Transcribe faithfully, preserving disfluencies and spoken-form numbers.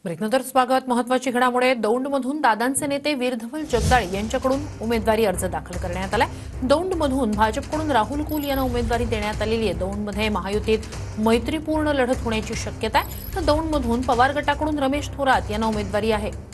ब्रेकनंतर स्वागत. महत्त्वाची घडामोड. दौंडमधून दादांचे नेते वीरधवल जगदाळे यांच्याकडून उमेदवारी अर्ज दाखल करण्यात आलाय. दौंडमधून भाजपकडून राहुल कुल यांना उमेदवारी देण्यात आलेली आहे. दौंडमध्ये महायुतीत मैत्रीपूर्ण लढत होण्याची शक्यता आहे. तर दौंडमधून पवार गटाकडून रमेश थोरात यांना उमेदवारी आहे.